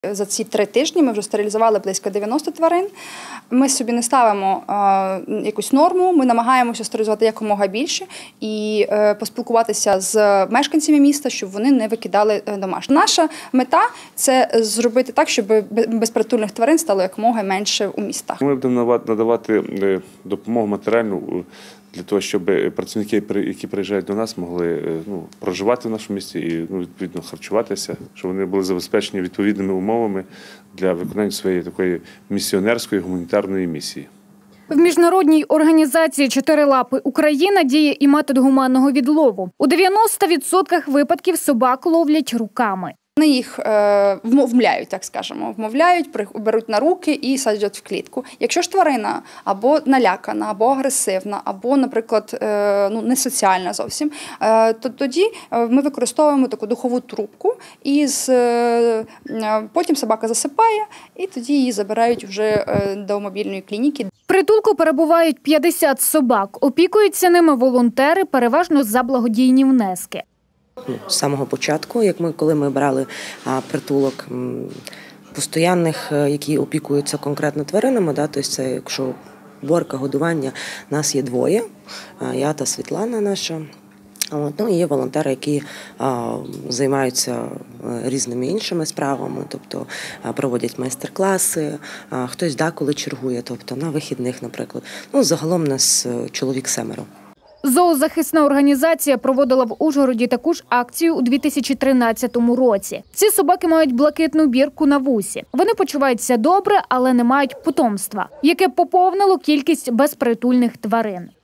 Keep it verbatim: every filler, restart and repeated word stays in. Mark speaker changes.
Speaker 1: За ці три тижні ми вже стерилізували близько дев'яноста тварин. Ми собі не ставимо е, якусь норму, ми намагаємося стерилізувати якомога більше і е, поспілкуватися з мешканцями міста, щоб вони не викидали домашніх. Наша мета – це зробити так, щоб безпритульних тварин стало якомога менше у містах.
Speaker 2: Ми будемо надавати допомогу матеріальну для того, щоб працівники, які приїжджають до нас, могли ну, проживати в нашому місті і ну, відповідно харчуватися, щоб вони були забезпечені відповідними умовами для виконання своєї такої місіонерської гуманітарної місії.
Speaker 3: В міжнародній організації «Чотири лапи Україна» діє і метод гуманного відлову. У дев'яноста відсотках випадків собак ловлять руками.
Speaker 1: Вони їх е, вмовляють, так скажемо, вмовляють, беруть на руки і саджать в клітку. Якщо ж тварина або налякана, або агресивна, або, наприклад, е, ну, не соціальна зовсім, е, то тоді ми використовуємо таку духову трубку, і з, е, потім собака засипає, і тоді її забирають вже до мобільної клініки.
Speaker 3: В притулку перебувають п'ятдесят собак. Опікуються ними волонтери, переважно за благодійні внески.
Speaker 4: З самого початку, як ми, коли ми брали а, притулок постоянних, які опікуються конкретно тваринами, да, тобто це якщо уборка, годування, нас є двоє, я та Світлана наша. От, ну, і є волонтери, які а, займаються різними іншими справами, тобто а, проводять майстер-класи, а, хтось деколи чергує, тобто на вихідних, наприклад. Ну, загалом нас чоловік семеро.
Speaker 3: Зоозахисна організація проводила в Ужгороді таку ж акцію у дві тисячі тринадцятому році. Ці собаки мають блакитну бірку на вусі. Вони почуваються добре, але не мають потомства, яке поповнило кількість безпритульних тварин.